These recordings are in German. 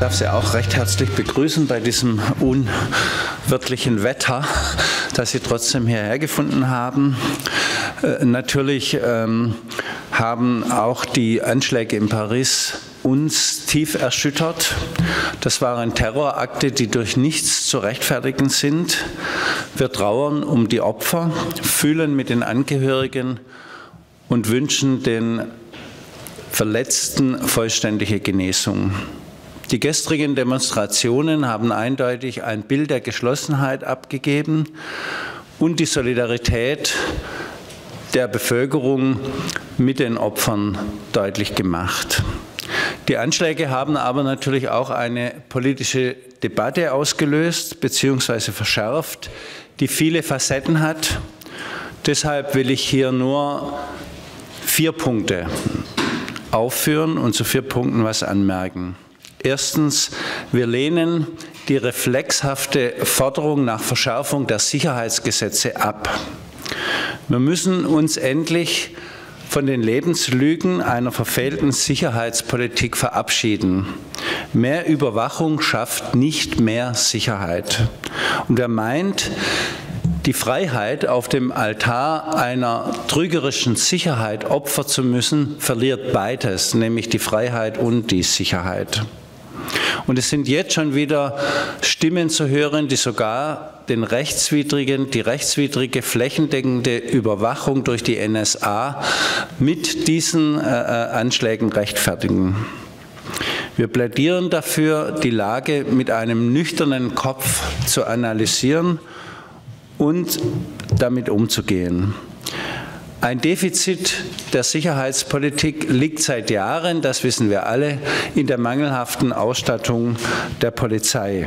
Ich darf Sie auch recht herzlich begrüßen bei diesem unwirtlichen Wetter, das Sie trotzdem hierher gefunden haben. Natürlich haben auch die Anschläge in Paris uns tief erschüttert. Das waren Terrorakte, die durch nichts zu rechtfertigen sind. Wir trauern um die Opfer, fühlen mit den Angehörigen und wünschen den Verletzten vollständige Genesung. Die gestrigen Demonstrationen haben eindeutig ein Bild der Geschlossenheit abgegeben und die Solidarität der Bevölkerung mit den Opfern deutlich gemacht. Die Anschläge haben aber natürlich auch eine politische Debatte ausgelöst bzw. verschärft, die viele Facetten hat. Deshalb will ich hier nur 4 Punkte aufführen und zu 4 Punkten was anmerken. Erstens, wir lehnen die reflexhafte Forderung nach Verschärfung der Sicherheitsgesetze ab. Wir müssen uns endlich von den Lebenslügen einer verfehlten Sicherheitspolitik verabschieden. Mehr Überwachung schafft nicht mehr Sicherheit. Und wer meint, die Freiheit auf dem Altar einer trügerischen Sicherheit opfern zu müssen, verliert beides, nämlich die Freiheit und die Sicherheit. Und es sind jetzt schon wieder Stimmen zu hören, die sogar die rechtswidrige flächendeckende Überwachung durch die NSA mit diesen Anschlägen rechtfertigen. Wir plädieren dafür, die Lage mit einem nüchternen Kopf zu analysieren und damit umzugehen. Ein Defizit der Sicherheitspolitik liegt seit Jahren, das wissen wir alle, in der mangelhaften Ausstattung der Polizei.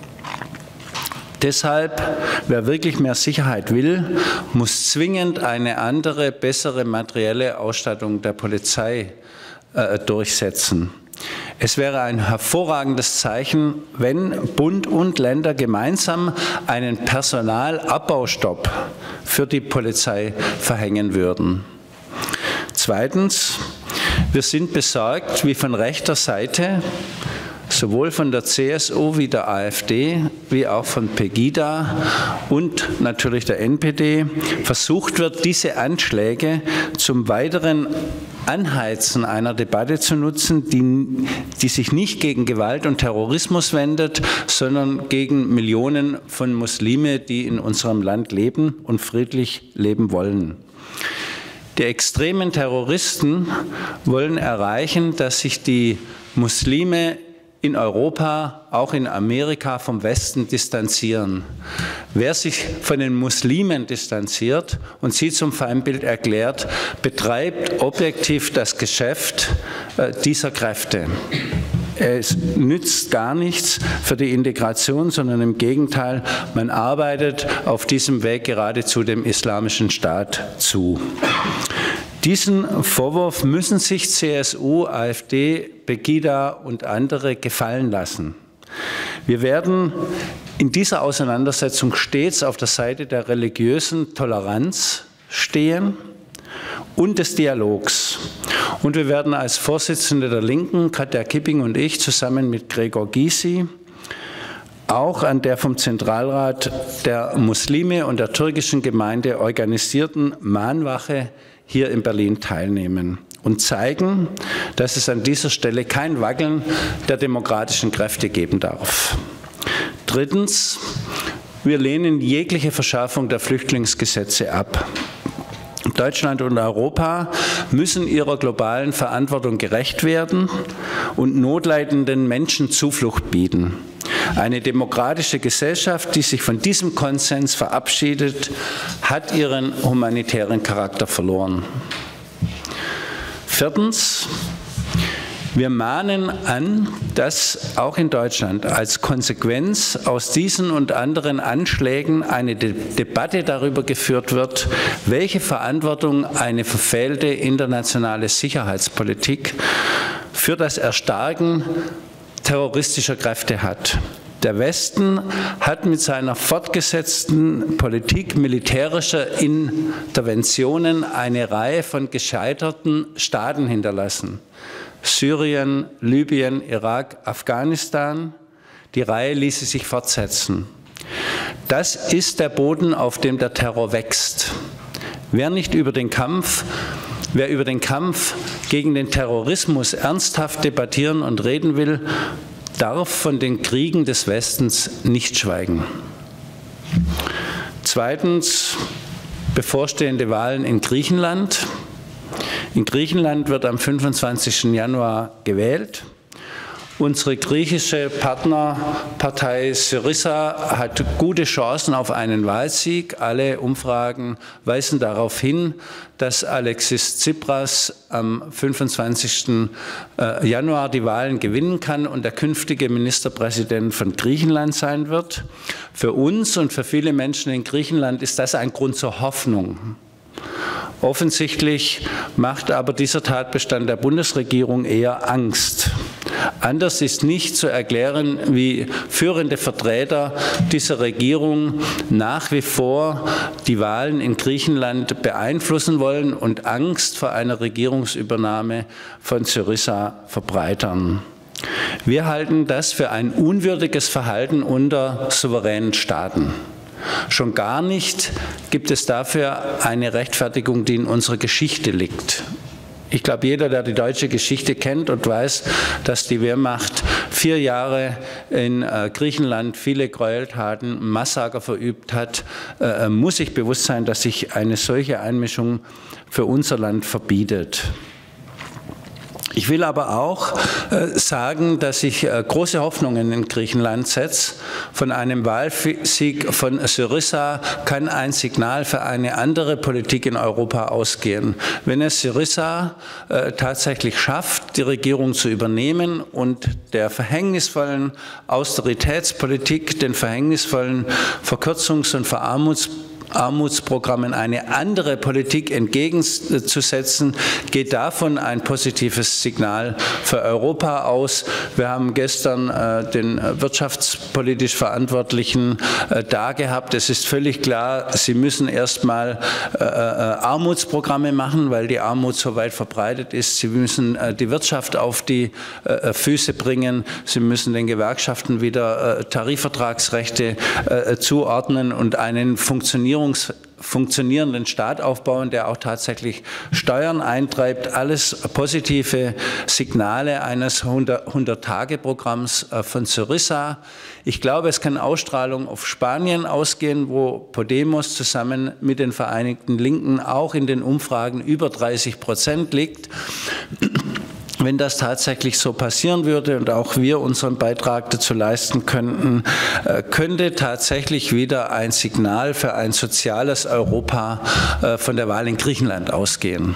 Deshalb, wer wirklich mehr Sicherheit will, muss zwingend eine andere, bessere materielle Ausstattung der Polizei durchsetzen. Es wäre ein hervorragendes Zeichen, wenn Bund und Länder gemeinsam einen Personalabbaustopp für die Polizei verhängen würden. Zweitens, wir sind besorgt, wie von rechter Seite, sowohl von der CSU wie der AfD, wie auch von Pegida und natürlich der NPD, versucht wird, diese Anschläge zum weiteren Anheizen einer Debatte zu nutzen, die sich nicht gegen Gewalt und Terrorismus wendet, sondern gegen Millionen von Muslimen, die in unserem Land leben und friedlich leben wollen. Die extremen Terroristen wollen erreichen, dass sich die Muslime in Europa, auch in Amerika vom Westen distanzieren. Wer sich von den Muslimen distanziert und sie zum Feindbild erklärt, betreibt objektiv das Geschäft dieser Kräfte. Es nützt gar nichts für die Integration, sondern im Gegenteil, man arbeitet auf diesem Weg geradezu dem Islamischen Staat zu. Diesen Vorwurf müssen sich CSU, AfD, Pegida und andere gefallen lassen. Wir werden in dieser Auseinandersetzung stets auf der Seite der religiösen Toleranz stehen und des Dialogs. Und wir werden als Vorsitzende der Linken, Katja Kipping und ich, zusammen mit Gregor Gysi, auch an der vom Zentralrat der Muslime und der türkischen Gemeinde organisierten Mahnwache hier in Berlin teilnehmen und zeigen, dass es an dieser Stelle kein Wackeln der demokratischen Kräfte geben darf. Drittens, wir lehnen jegliche Verschärfung der Flüchtlingsgesetze ab. Deutschland und Europa müssen ihrer globalen Verantwortung gerecht werden und notleidenden Menschen Zuflucht bieten. Eine demokratische Gesellschaft, die sich von diesem Konsens verabschiedet, hat ihren humanitären Charakter verloren. Viertens, wir mahnen an, dass auch in Deutschland als Konsequenz aus diesen und anderen Anschlägen eine Debatte darüber geführt wird, welche Verantwortung eine verfehlte internationale Sicherheitspolitik für das Erstarken terroristischer Kräfte hat. Der Westen hat mit seiner fortgesetzten Politik militärischer Interventionen eine Reihe von gescheiterten Staaten hinterlassen. Syrien, Libyen, Irak, Afghanistan. Die Reihe ließe sich fortsetzen. Das ist der Boden, auf dem der Terror wächst. Wer über den Kampf gegen den Terrorismus ernsthaft debattieren und reden will, darf von den Kriegen des Westens nicht schweigen. Zweitens, bevorstehende Wahlen in Griechenland. In Griechenland wird am 25. Januar gewählt. Unsere griechische Partnerpartei Syriza hat gute Chancen auf einen Wahlsieg. Alle Umfragen weisen darauf hin, dass Alexis Tsipras am 25. Januar die Wahlen gewinnen kann und der künftige Ministerpräsident von Griechenland sein wird. Für uns und für viele Menschen in Griechenland ist das ein Grund zur Hoffnung. Offensichtlich macht aber dieser Tatbestand der Bundesregierung eher Angst. Anders ist nicht zu erklären, wie führende Vertreter dieser Regierung nach wie vor die Wahlen in Griechenland beeinflussen wollen und Angst vor einer Regierungsübernahme von Syriza verbreitern. Wir halten das für ein unwürdiges Verhalten unter souveränen Staaten. Schon gar nicht gibt es dafür eine Rechtfertigung, die in unserer Geschichte liegt. Ich glaube, jeder, der die deutsche Geschichte kennt und weiß, dass die Wehrmacht 4 Jahre in Griechenland viele Gräueltaten, Massaker verübt hat, muss sich bewusst sein, dass sich eine solche Einmischung für unser Land verbietet. Ich will aber auch sagen, dass ich große Hoffnungen in Griechenland setze. Von einem Wahlsieg von Syriza kann ein Signal für eine andere Politik in Europa ausgehen. Wenn es Syriza tatsächlich schafft, die Regierung zu übernehmen und der verhängnisvollen Austeritätspolitik, den verhängnisvollen Verkürzungs- und Armutsprogrammen eine andere Politik entgegenzusetzen, geht davon ein positives Signal für Europa aus. Wir haben gestern den wirtschaftspolitisch Verantwortlichen da gehabt. Es ist völlig klar, sie müssen erstmal Armutsprogramme machen, weil die Armut so weit verbreitet ist. Sie müssen die Wirtschaft auf die Füße bringen. Sie müssen den Gewerkschaften wieder Tarifvertragsrechte zuordnen und einen funktionierenden Staat aufbauen, der auch tatsächlich Steuern eintreibt. Alles positive Signale eines 100-Tage-Programms von Syriza. Ich glaube, es kann Ausstrahlung auf Spanien ausgehen, wo Podemos zusammen mit den Vereinigten Linken auch in den Umfragen über 30% liegt. Wenn das tatsächlich so passieren würde und auch wir unseren Beitrag dazu leisten könnten, könnte tatsächlich wieder ein Signal für ein soziales Europa von der Wahl in Griechenland ausgehen.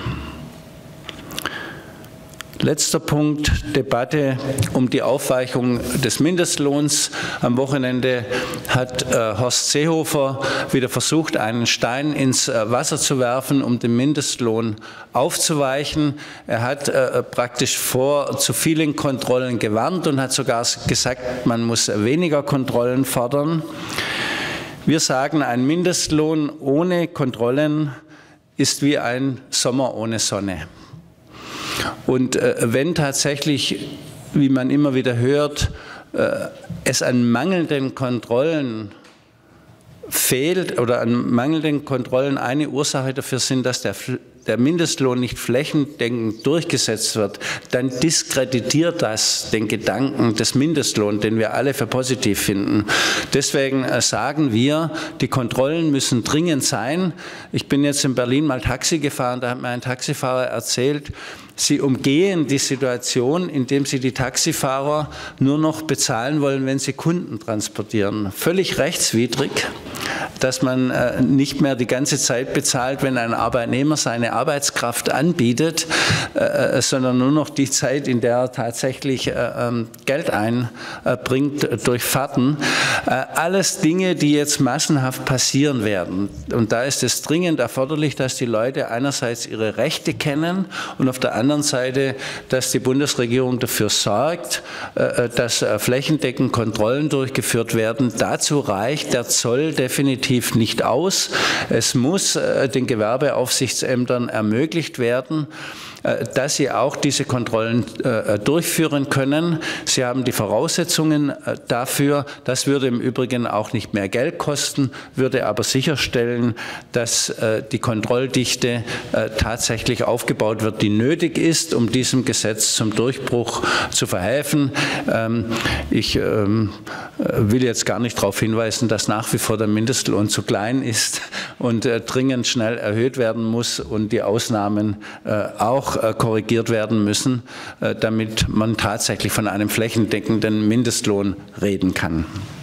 Letzter Punkt, Debatte um die Aufweichung des Mindestlohns. Am Wochenende hat Horst Seehofer wieder versucht, einen Stein ins Wasser zu werfen, um den Mindestlohn aufzuweichen. Er hat praktisch vor zu vielen Kontrollen gewarnt und hat sogar gesagt, man muss weniger Kontrollen fordern. Wir sagen, ein Mindestlohn ohne Kontrollen ist wie ein Sommer ohne Sonne. Und wenn tatsächlich, wie man immer wieder hört, es an mangelnden Kontrollen fehlt oder an mangelnden Kontrollen eine Ursache dafür sind, dass der Mindestlohn nicht flächendeckend durchgesetzt wird, dann diskreditiert das den Gedanken des Mindestlohns, den wir alle für positiv finden. Deswegen sagen wir, die Kontrollen müssen dringend sein. Ich bin jetzt in Berlin mal Taxi gefahren, da hat mir ein Taxifahrer erzählt, sie umgehen die Situation, indem sie die Taxifahrer nur noch bezahlen wollen, wenn sie Kunden transportieren. Völlig rechtswidrig, dass man nicht mehr die ganze Zeit bezahlt, wenn ein Arbeitnehmer seine seine Arbeitskraft anbietet, sondern nur noch die Zeit, in der er tatsächlich Geld einbringt durch Fahrten. Alles Dinge, die jetzt massenhaft passieren werden. Und da ist es dringend erforderlich, dass die Leute einerseits ihre Rechte kennen und auf der anderen Seite, dass die Bundesregierung dafür sorgt, dass flächendeckend Kontrollen durchgeführt werden. Dazu reicht der Zoll definitiv nicht aus. Es muss den Gewerbeaufsichtsämtern ermöglicht werden, dass sie auch diese Kontrollen durchführen können. Sie haben die Voraussetzungen dafür. Das würde im Übrigen auch nicht mehr Geld kosten, würde aber sicherstellen, dass die Kontrolldichte tatsächlich aufgebaut wird, die nötig ist, um diesem Gesetz zum Durchbruch zu verhelfen. Ich will jetzt gar nicht darauf hinweisen, dass nach wie vor der Mindestlohn zu klein ist und dringend schnell erhöht werden muss und die Ausnahmen auch korrigiert werden müssen, damit man tatsächlich von einem flächendeckenden Mindestlohn reden kann.